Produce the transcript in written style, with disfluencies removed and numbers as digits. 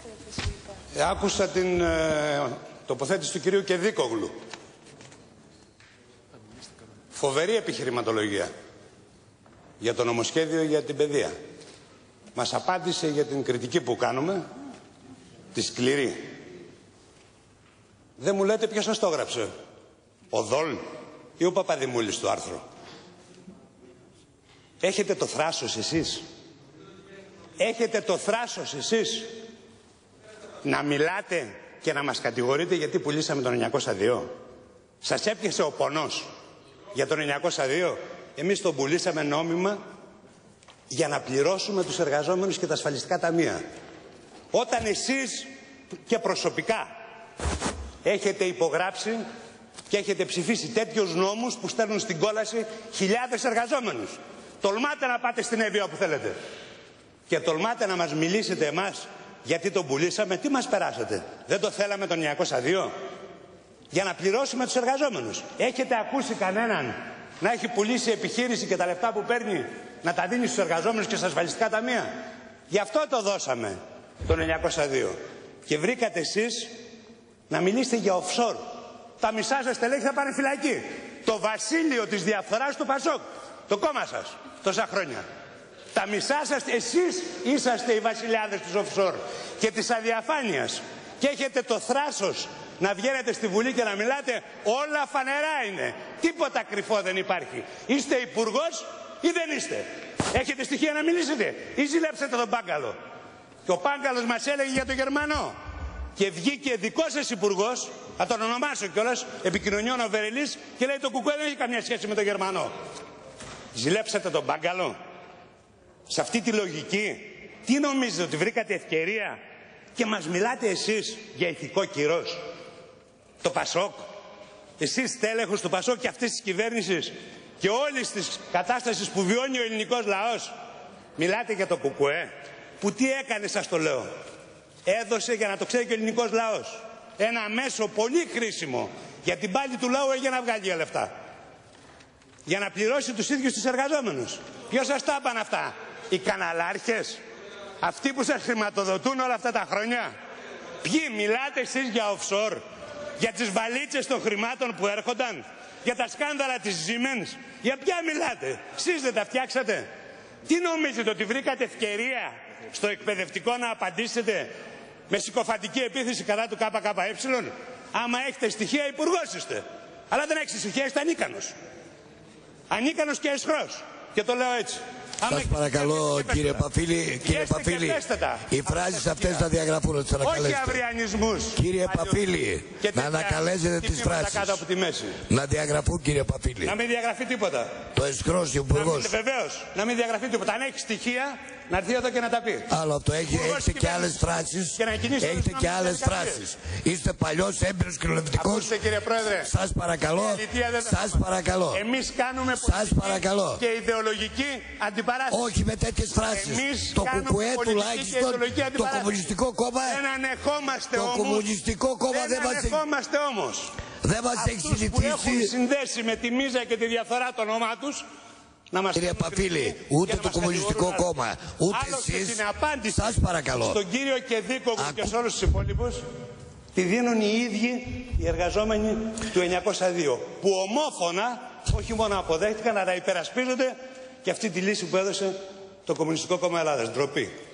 Άκουσα την τοποθέτηση του κυρίου Κεδίκογλου. Φοβερή επιχειρηματολογία για το νομοσχέδιο για την παιδεία. Μας απάντησε για την κριτική που κάνουμε, τη σκληρή. Δεν μου λέτε ποιος σας το έγραψε, ο Δόλ ή ο Παπαδημούλης το άρθρο. Έχετε το θράσος εσείς, έχετε το θράσος εσείς να μιλάτε και να μας κατηγορείτε γιατί πουλήσαμε τον 902. Σας έπιασε ο πονός για τον 902. Εμείς τον πουλήσαμε νόμιμα για να πληρώσουμε τους εργαζόμενους και τα ασφαλιστικά ταμεία. Όταν εσείς και προσωπικά έχετε υπογράψει και έχετε ψηφίσει τέτοιους νόμους που στέλνουν στην κόλαση χιλιάδες εργαζόμενους. Τολμάτε να πάτε στην Εύβοια που θέλετε. Και τολμάτε να μας μιλήσετε εμάς γιατί τον πουλήσαμε. Τι μας περάσατε? Δεν το θέλαμε τον 902? Για να πληρώσουμε τους εργαζόμενους. Έχετε ακούσει κανέναν να έχει πουλήσει επιχείρηση και τα λεφτά που παίρνει να τα δίνει στους εργαζόμενους και στα ασφαλιστικά ταμεία? Γι' αυτό το δώσαμε τον 902. Και βρήκατε εσείς να μιλήσετε για offshore. Τα μισά σας στελέχη θα πάνε φυλακή. Το βασίλειο της διαφθοράς του Πασόκ. Το κόμμα σας. Τόσα χρόνια. Τα μισά σας, εσείς είσαστε οι βασιλιάδες της offshore και της αδιαφάνειας. Και έχετε το θράσος να βγαίνετε στη Βουλή και να μιλάτε. Όλα φανερά είναι. Τίποτα κρυφό δεν υπάρχει. Είστε υπουργός ή δεν είστε? Έχετε στοιχεία να μιλήσετε ή ζηλέψατε τον Πάγκαλο? Και ο Πάγκαλος μας έλεγε για τον Γερμανό. Και βγήκε δικός σας υπουργός, θα τον ονομάσω κιόλας, επικοινωνιών ο Βερελής, και λέει το Κουκουέ δεν έχει καμία σχέση με τον Γερμανό. Ζηλέψατε τον Πάγκαλο? Σε αυτή τη λογική, τι νομίζετε, ότι βρήκατε ευκαιρία και μας μιλάτε εσείς για ηθικό κυρός? Το Πασόκ, εσείς τέλεχος του Πασόκ και αυτής της κυβέρνησης και όλης της κατάστασης που βιώνει ο ελληνικός λαός, μιλάτε για το Κουκουέ που τι έκανε, σας το λέω? Έδωσε, για να το ξέρει και ο ελληνικός λαός, ένα μέσο πολύ χρήσιμο για την πάλη του λαού για να βγάλει λεφτά. Για να πληρώσει τους ίδιους τους εργαζόμενους. Ποιος σας τα έπανε αυτά? Οι καναλάρχες? Αυτοί που σας χρηματοδοτούν όλα αυτά τα χρόνια? Ποιοι? Μιλάτε εσείς για offshore? Για τις βαλίτσες των χρημάτων που έρχονταν? Για τα σκάνδαλα της Siemens? Για ποια μιλάτε? Εσείς δεν τα φτιάξατε? Τι νομίζετε, ότι βρήκατε ευκαιρία στο εκπαιδευτικό να απαντήσετε με συκοφαντική επίθεση κατά του ΚΚΕ? Άμα έχετε στοιχεία, υπουργός είστε. Αλλά δεν έχετε στοιχεία, είστε ανίκανος. Ανίκανος και αισχρός. Και το λέω έτσι. Σας παρακαλώ κύριε Παφίλη, οι φράσεις αυτές να διαγραφούν, να τις ανακαλέσετε. Όχι αυριανισμούς. Κύριε Παφίλη, να ανακαλέσετε τις φράσεις. Να διαγραφούν κύριε Παφίλη. Να μην διαγραφεί τίποτα. Το αισχρός υπουργός. Βεβαίως, να μην διαγραφεί τίποτα. Αν έχει στοιχεία, να έρθει εδώ και να τα πει. Άλλο αυτό, έχετε και άλλες φράσεις. Έχετε και άλλες φράσεις. Είστε παλιός έμπειρος κοινοβουλευτικός. Ακούστε κύριε Πρόεδρε. Σας παρακαλώ. Σας παρακαλώ. Εμείς κάνουμε πολιτική και ιδεολογική αντιπαράθεση. Όχι με τέτοιες φράσεις. Το Κουκουέ τουλάχιστον, το Κομμουνιστικό Κόμμα. Δεν ανεχόμαστε όμως. Το Κομμουνιστικό Κόμμα δεν μας έχει συνηθίσει. Που έχουν συνδέσει με τη μίζα και τη διαφθορά το όνομά τους. Κύριε Παφίλη, ούτε το Κομμουνιστικό Κόμμα, ούτε εσείς. Σας παρακαλώ. Στον κύριο Κεδίκογλου και σε όλους τους υπόλοιπους τη δίνουν οι ίδιοι οι εργαζόμενοι του 902. Που ομόφωνα, όχι μόνο αποδέχτηκαν, αλλά υπερασπίζονται και αυτή τη λύση που έδωσε το Κομμουνιστικό Κόμμα Ελλάδας. Ντροπή.